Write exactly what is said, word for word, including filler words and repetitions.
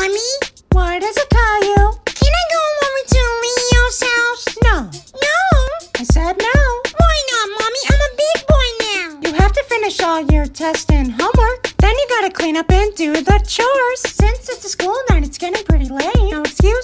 Mommy? What does it call you? Can I go over to Leo's house? No. No? I said no. Why not, Mommy? I'm a big boy now. You have to finish all your tests and homework. Then you gotta clean up and do the chores. Since it's a school night, it's getting pretty late. No excuse